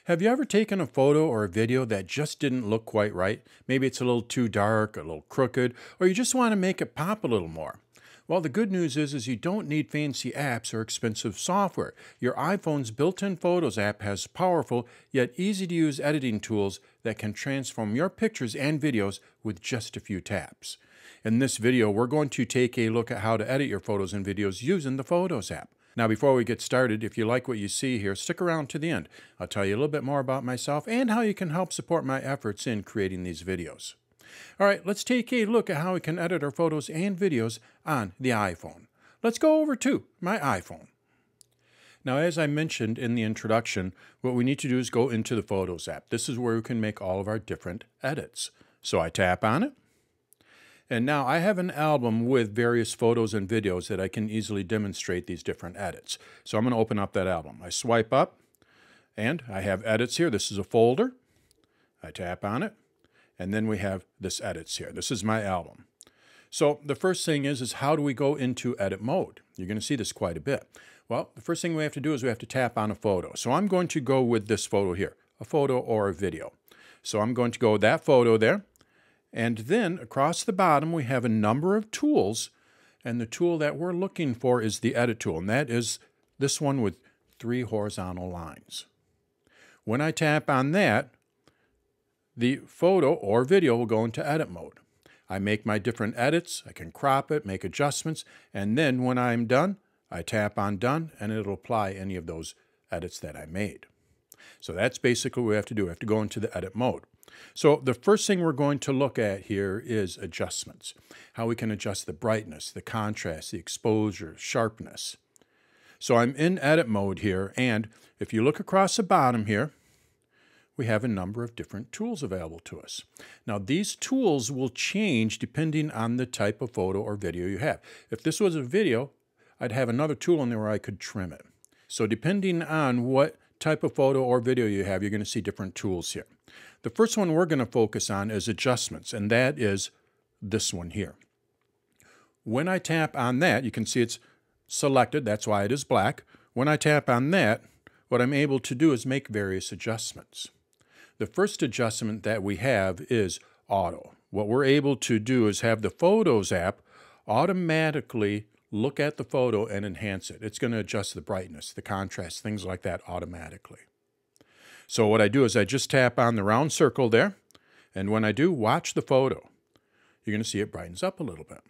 Have you ever taken a photo or a video that just didn't look quite right? Maybe it's a little too dark, a little crooked, or you just want to make it pop a little more. Well, the good news is you don't need fancy apps or expensive software. Your iPhone's built-in Photos app has powerful yet easy-to-use editing tools that can transform your pictures and videos with just a few taps. In this video, we're going to take a look at how to edit your photos and videos using the Photos app. Now, before we get started, if you like what you see here, stick around to the end. I'll tell you a little bit more about myself and how you can help support my efforts in creating these videos. All right, let's take a look at how we can edit our photos and videos on the iPhone. Let's go over to my iPhone. Now, as I mentioned in the introduction, what we need to do is go into the Photos app. This is where we can make all of our different edits. So I tap on it. And now I have an album with various photos and videos that I can easily demonstrate these different edits. So I'm going to open up that album. I swipe up, and I have edits here. This is a folder. I tap on it, and then we have this edits here. This is my album. So the first thing is how do we go into edit mode? You're going to see this quite a bit. Well, the first thing we have to do is we have to tap on a photo. So I'm going to go with this photo here, a photo or a video. So I'm going to go with that photo there. And then across the bottom, we have a number of tools, and the tool that we're looking for is the Edit tool, and that is this one with 3 horizontal lines. When I tap on that, the photo or video will go into edit mode. I make my different edits, I can crop it, make adjustments, and then when I'm done, I tap on done, and it'll apply any of those edits that I made. So that's basically what we have to do. We have to go into the edit mode. So the first thing we're going to look at here is adjustments, how we can adjust the brightness, the contrast, the exposure, sharpness. So I'm in edit mode here, and if you look across the bottom here, we have a number of different tools available to us. Now these tools will change depending on the type of photo or video you have. If this was a video, I'd have another tool in there where I could trim it. So depending on what type of photo or video you have, you're going to see different tools here. The first one we're going to focus on is adjustments, and that is this one here. When I tap on that, you can see it's selected. That's why it is black. When I tap on that, what I'm able to do is make various adjustments. The first adjustment that we have is auto. What we're able to do is have the Photos app automatically look at the photo and enhance it. It's going to adjust the brightness, the contrast, things like that automatically. So what I do is I just tap on the round circle there, and when I do, watch the photo. You're going to see it brightens up a little bit.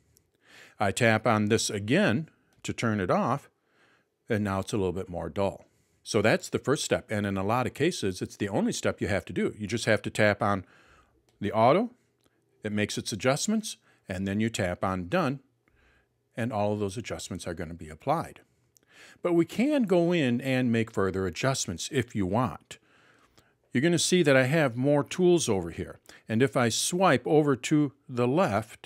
I tap on this again to turn it off, and now it's a little bit more dull. So that's the first step, and in a lot of cases, it's the only step you have to do. You just have to tap on the auto, it makes its adjustments, and then you tap on done, and all of those adjustments are going to be applied. But we can go in and make further adjustments if you want. You're going to see that I have more tools over here. And if I swipe over to the left,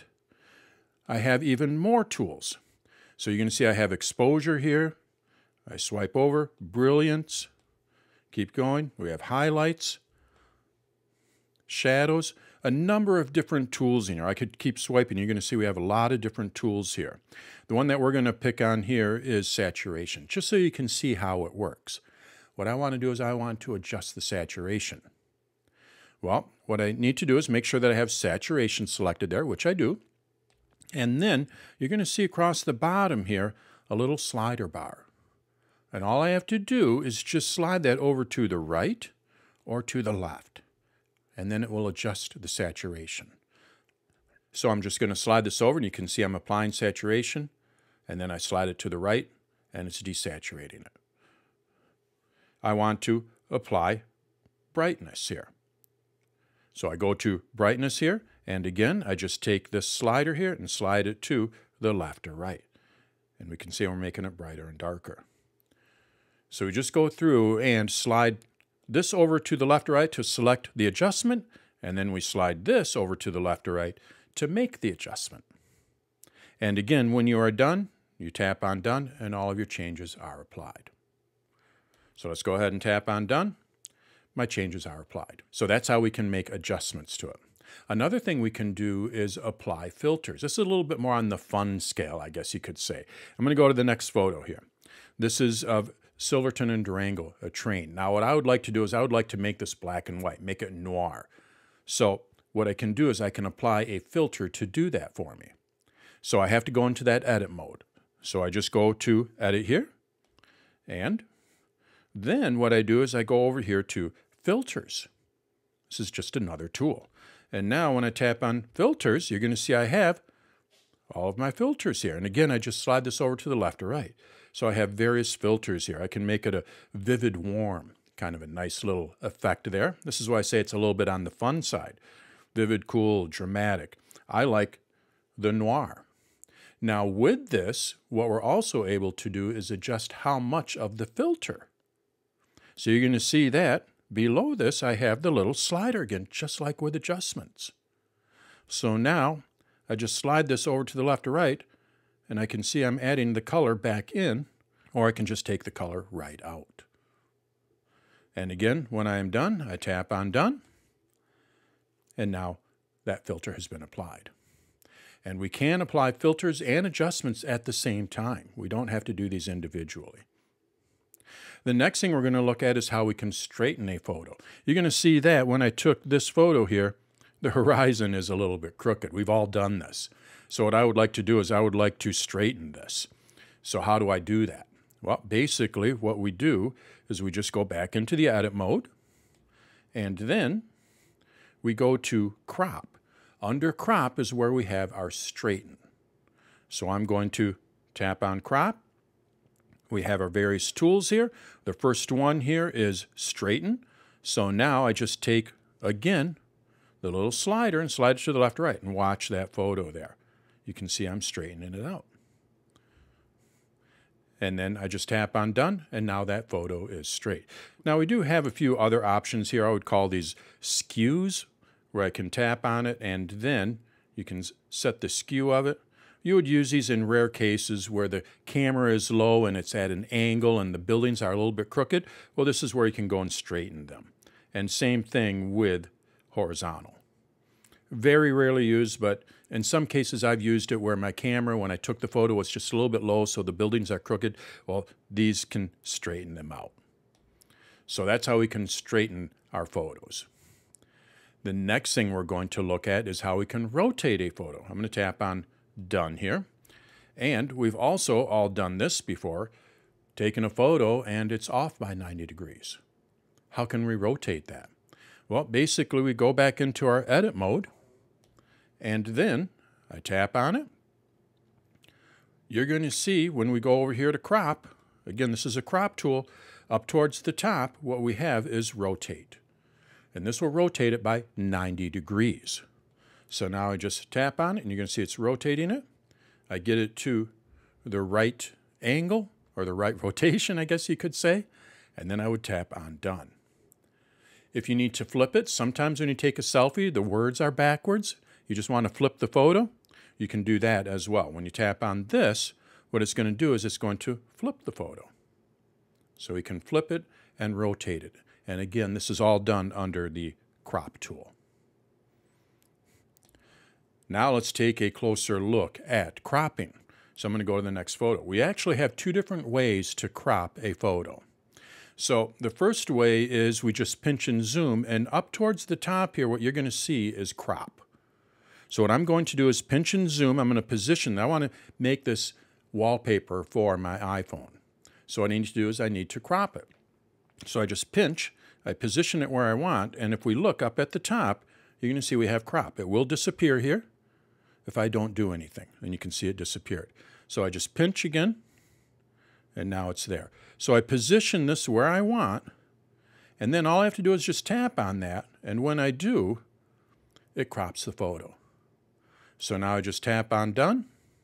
I have even more tools. So you're going to see I have exposure here. I swipe over, brilliance, keep going. We have highlights, shadows, a number of different tools in here. I could keep swiping. You're going to see we have a lot of different tools here. The one that we're going to pick on here is saturation, just so you can see how it works. What I want to do is I want to adjust the saturation. Well, what I need to do is make sure that I have saturation selected there, which I do. And then you're going to see across the bottom here a little slider bar. And all I have to do is just slide that over to the right or to the left. And then it will adjust the saturation. So I'm just going to slide this over, and you can see I'm applying saturation, and then I slide it to the right, and it's desaturating it. I want to apply brightness here. So I go to brightness here, and again, I just take this slider here and slide it to the left or right. And we can see we're making it brighter and darker. So we just go through and slide this over to the left or right to select the adjustment, and then we slide this over to the left or right to make the adjustment. And again, when you are done, you tap on done, and all of your changes are applied. So let's go ahead and tap on done. My changes are applied. So that's how we can make adjustments to it. Another thing we can do is apply filters. This is a little bit more on the fun scale, I guess you could say. I'm going to go to the next photo here. This is of Silverton and Durango, a train. Now what I would like to do is I would like to make this black and white, make it noir. So what I can do is I can apply a filter to do that for me. So I have to go into that edit mode. So I just go to edit here, and then what I do is I go over here to filters. This is just another tool. And now when I tap on filters, you're going to see I have all of my filters here. And again, I just slide this over to the left or right. So I have various filters here. I can make it a vivid warm, kind of a nice little effect there. This is why I say it's a little bit on the fun side. Vivid, cool, dramatic. I like the noir. Now with this, what we're also able to do is adjust how much of the filter. So you're going to see that below this, I have the little slider again, just like with adjustments. So now I just slide this over to the left or right, and I can see I'm adding the color back in, or I can just take the color right out. And again, when I am done, I tap on done, and now that filter has been applied. And we can apply filters and adjustments at the same time. We don't have to do these individually. The next thing we're going to look at is how we can straighten a photo. You're going to see that when I took this photo here, the horizon is a little bit crooked. We've all done this. So what I would like to do is I would like to straighten this. So how do I do that? Well, basically what we do is we just go back into the edit mode, and then we go to crop. Under crop is where we have our straighten. So I'm going to tap on crop. We have our various tools here. The first one here is straighten. So now I just take, again, the little slider and slide it to the left or right, and watch that photo there. You can see I'm straightening it out. And then I just tap on done, and now that photo is straight. Now we do have a few other options here. I would call these skews, where I can tap on it, and then you can set the skew of it. You would use these in rare cases where the camera is low and it's at an angle and the buildings are a little bit crooked. Well, this is where you can go and straighten them. And same thing with horizontal. Very rarely used, but in some cases I've used it where my camera, when I took the photo, was just a little bit low, so the buildings are crooked. Well, these can straighten them out. So that's how we can straighten our photos. The next thing we're going to look at is how we can rotate a photo. I'm going to tap on done here. And we've also all done this before, taken a photo and it's off by 90 degrees. How can we rotate that? Well, basically we go back into our edit mode, and then I tap on it. You're going to see when we go over here to crop, again, this is a crop tool, up towards the top, what we have is rotate. And this will rotate it by 90 degrees. So now I just tap on it, and you're going to see it's rotating it. I get it to the right angle, or the right rotation, I guess you could say, and then I would tap on done. If you need to flip it, sometimes when you take a selfie, the words are backwards. You just want to flip the photo. You can do that as well. When you tap on this, what it's going to do is it's going to flip the photo. So we can flip it and rotate it. And again, this is all done under the crop tool. Now let's take a closer look at cropping. So I'm going to go to the next photo. We actually have two different ways to crop a photo. So the first way is we just pinch and zoom, and up towards the top here, what you're going to see is crop. So what I'm going to do is pinch and zoom. I'm going to position. I want to make this wallpaper for my iPhone. So what I need to do is I need to crop it. So I just pinch, I position it where I want, and if we look up at the top, you're going to see we have crop. It will disappear here if I don't do anything, and you can see it disappeared. So I just pinch again, and now it's there. So I position this where I want, and then all I have to do is just tap on that, and when I do, it crops the photo. So now I just tap on done,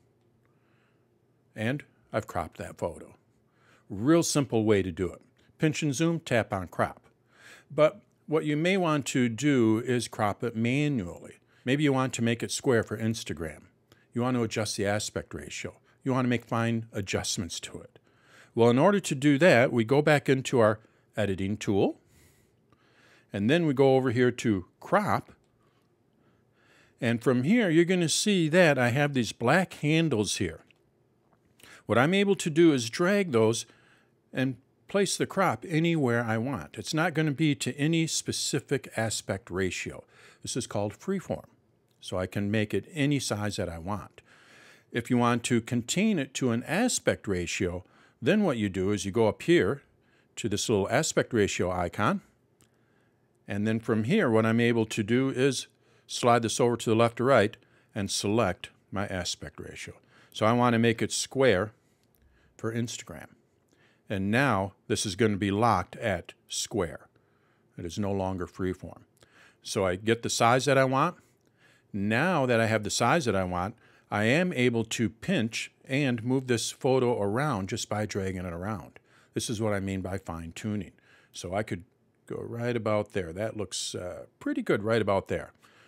and I've cropped that photo. Real simple way to do it. Pinch and zoom, tap on crop. But what you may want to do is crop it manually. Maybe you want to make it square for Instagram. You want to adjust the aspect ratio. You want to make fine adjustments to it. Well, in order to do that, we go back into our editing tool, and then we go over here to crop. And from here, you're going to see that I have these black handles here. What I'm able to do is drag those and place the crop anywhere I want. It's not going to be to any specific aspect ratio. This is called freeform. So I can make it any size that I want. If you want to contain it to an aspect ratio, then what you do is you go up here to this little aspect ratio icon. And then from here, what I'm able to do is slide this over to the left or right and select my aspect ratio. So I want to make it square for Instagram. And now this is going to be locked at square. It is no longer freeform. So I get the size that I want. Now that I have the size that I want, I am able to pinch and move this photo around just by dragging it around. This is what I mean by fine tuning. So I could go right about there. That looks pretty good right about there.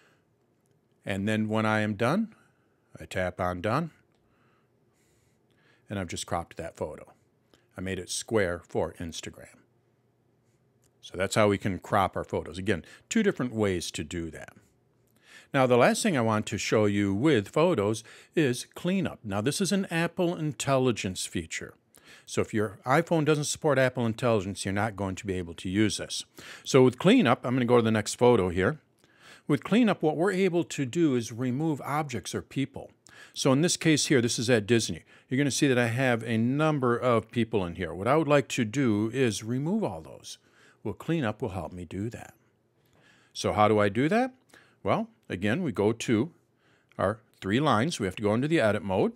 And then when I am done, I tap on done, and I've just cropped that photo. I made it square for Instagram. So that's how we can crop our photos. Again, two different ways to do that. Now, the last thing I want to show you with photos is cleanup. Now, this is an Apple Intelligence feature. So if your iPhone doesn't support Apple Intelligence, you're not going to be able to use this. So with cleanup, I'm going to go to the next photo here. With cleanup, what we're able to do is remove objects or people. So in this case here, this is at Disney. You're going to see that I have a number of people in here. What I would like to do is remove all those. Well, cleanup will help me do that. So how do I do that? Well, again, we go to our 3 lines. We have to go into the edit mode.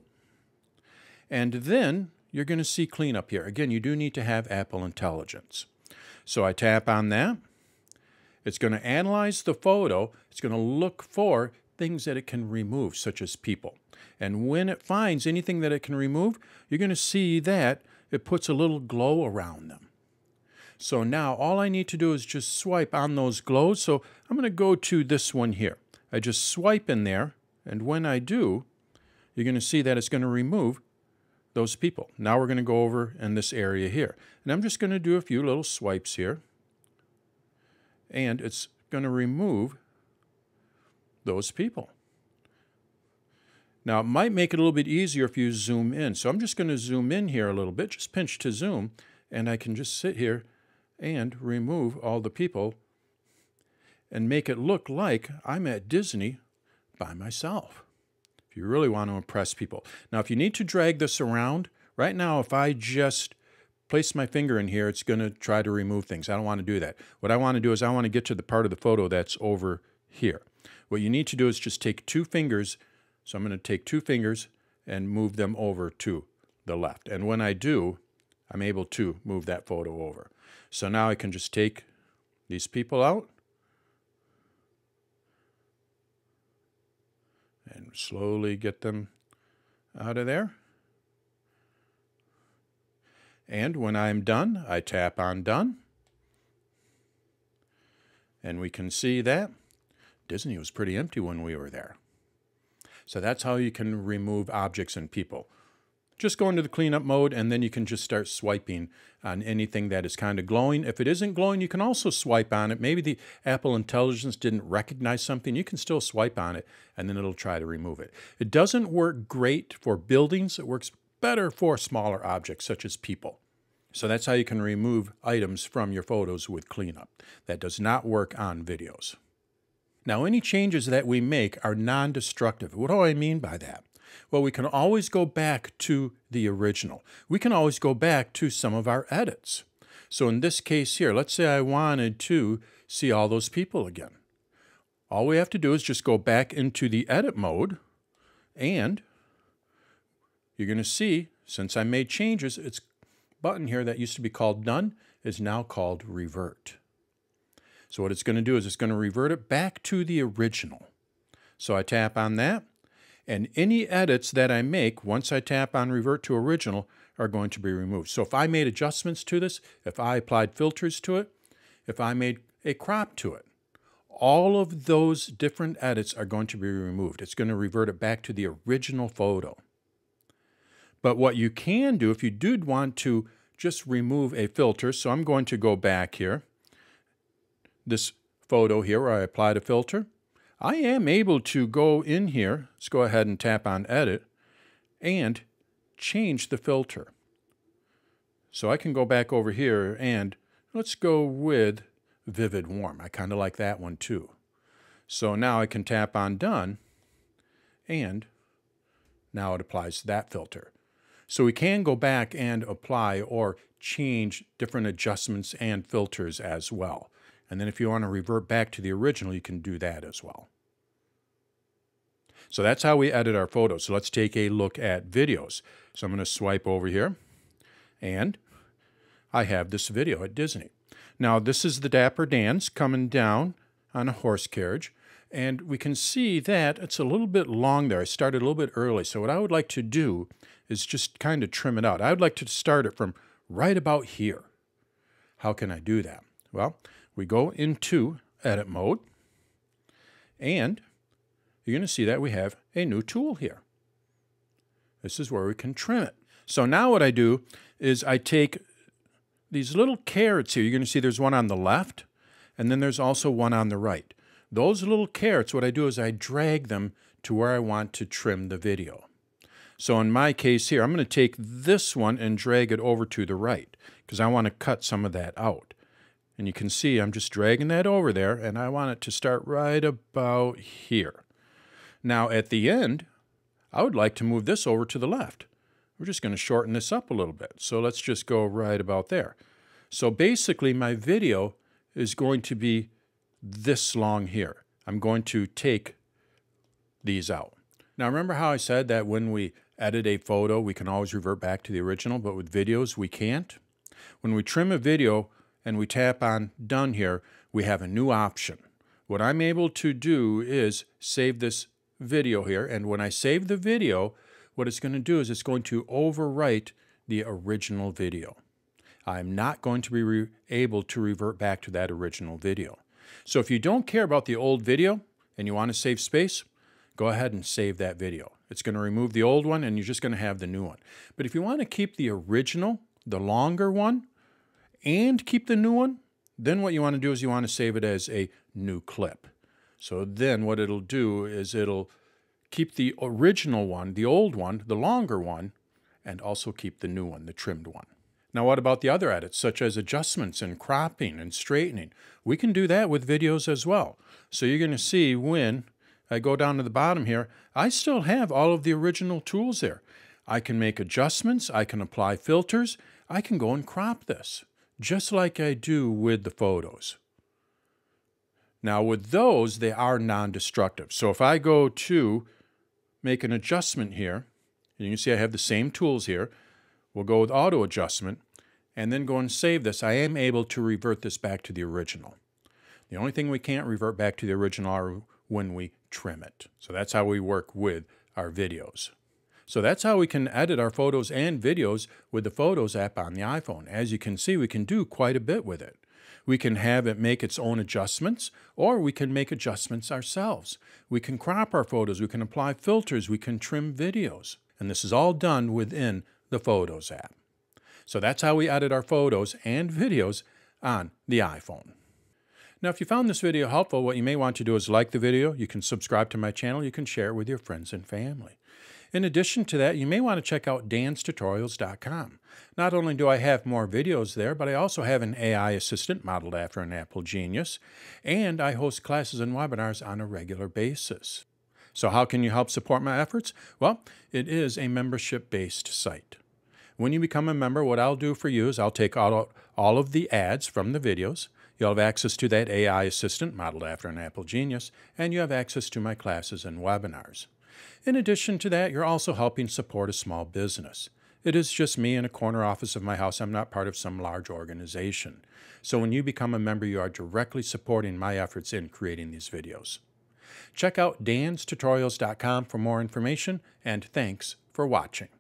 And then you're going to see cleanup here. Again, you do need to have Apple Intelligence. So I tap on that. It's going to analyze the photo. It's going to look for things that it can remove, such as people. And when it finds anything that it can remove, you're going to see that it puts a little glow around them. So now all I need to do is just swipe on those glows. So I'm going to go to this one here. I just swipe in there, and when I do, you're going to see that it's going to remove those people. Now we're going to go over in this area here. And I'm just going to do a few little swipes here. And it's going to remove those people. Now, it might make it a little bit easier if you zoom in. So I'm just going to zoom in here a little bit, just pinch to zoom, and I can just sit here and remove all the people and make it look like I'm at Disney by myself, if you really want to impress people. Now, if you need to drag this around, right now, if I just place my finger in here, it's going to try to remove things. I don't want to do that. What I want to do is I want to get to the part of the photo that's over here. What you need to do is just take 2 fingers. So I'm going to take 2 fingers and move them over to the left. And when I do, I'm able to move that photo over. So now I can just take these people out and slowly get them out of there. And when I'm done, I tap on done. And we can see that Disney was pretty empty when we were there. So that's how you can remove objects and people. Just go into the cleanup mode, and then you can just start swiping on anything that is kind of glowing. If it isn't glowing, you can also swipe on it. Maybe the Apple Intelligence didn't recognize something. You can still swipe on it, and then it'll try to remove it. It doesn't work great for buildings. It works better for smaller objects, such as people. So that's how you can remove items from your photos with cleanup. That does not work on videos. Now, any changes that we make are non-destructive. What do I mean by that? Well, we can always go back to the original. We can always go back to some of our edits. So in this case here, let's say I wanted to see all those people again. All we have to do is just go back into the edit mode, and you're going to see, since I made changes, its button here that used to be called None is now called Revert. So what it's going to do is it's going to revert it back to the original. So I tap on that, and any edits that I make once I tap on Revert to Original are going to be removed. So if I made adjustments to this, if I applied filters to it, if I made a crop to it, all of those different edits are going to be removed. It's going to revert it back to the original photo. But what you can do, if you did want to just remove a filter, so I'm going to go back here, this photo here where I applied a filter, I am able to go in here, let's go ahead and tap on Edit, and change the filter. So I can go back over here and let's go with Vivid Warm. I kind of like that one too. So now I can tap on Done, and now it applies that filter. So we can go back and apply or change different adjustments and filters as well. And then if you want to revert back to the original, you can do that as well. So that's how we edit our photos. So let's take a look at videos. So I'm going to swipe over here, and I have this video at Disney. Now this is the Dapper Dans coming down on a horse carriage, and we can see that it's a little bit long there. I started a little bit early. So what I would like to do is just kind of trim it out. I would like to start it from right about here. How can I do that? Well, we go into edit mode, and you're going to see that we have a new tool here. This is where we can trim it. So now what I do is I take these little carrots here. You're going to see there's one on the left, and then there's also one on the right. Those little carrots, what I do is I drag them to where I want to trim the video. So in my case here, I'm going to take this one and drag it over to the right because I want to cut some of that out. And you can see I'm just dragging that over there, and I want it to start right about here. Now at the end, I would like to move this over to the left. We're just going to shorten this up a little bit. So let's just go right about there. So basically my video is going to be this long here. I'm going to take these out. Now remember how I said that when we edit a photo, we can always revert back to the original, but with videos, we can't? When we trim a video and we tap on Done here, we have a new option. What I'm able to do is save this video here, and when I save the video, what it's going to do is it's going to overwrite the original video. I'm not going to be able to revert back to that original video. So if you don't care about the old video and you want to save space, go ahead and save that video. It's going to remove the old one and you're just going to have the new one. But if you want to keep the original, the longer one, and keep the new one, then what you want to do is you want to save it as a new clip. So then what it'll do is it'll keep the original one, the old one, the longer one, and also keep the new one, the trimmed one. Now what about the other edits, such as adjustments and cropping and straightening? We can do that with videos as well. So you're going to see when I go down to the bottom here, I still have all of the original tools there. I can make adjustments, I can apply filters, I can go and crop this, just like I do with the photos. Now with those, they are non-destructive. So if I go to make an adjustment here, and you can see I have the same tools here, we'll go with auto adjustment, and then go and save this. I am able to revert this back to the original. The only thing we can't revert back to the original are when we trim it. So that's how we work with our videos. So that's how we can edit our photos and videos with the Photos app on the iPhone. As you can see, we can do quite a bit with it. We can have it make its own adjustments, or we can make adjustments ourselves. We can crop our photos, we can apply filters, we can trim videos. And this is all done within the Photos app. So that's how we edit our photos and videos on the iPhone. Now, if you found this video helpful, what you may want to do is like the video. You can subscribe to my channel. You can share it with your friends and family. In addition to that, you may want to check out danstutorials.com. Not only do I have more videos there, but I also have an AI assistant modeled after an Apple Genius, and I host classes and webinars on a regular basis. So how can you help support my efforts? Well, it is a membership-based site. When you become a member, what I'll do for you is I'll take out all of the ads from the videos. You'll have access to that AI assistant modeled after an Apple Genius, and you have access to my classes and webinars. In addition to that, you're also helping support a small business. It is just me in a corner office of my house. I'm not part of some large organization. So when you become a member, you are directly supporting my efforts in creating these videos. Check out danstutorials.com for more information, and thanks for watching.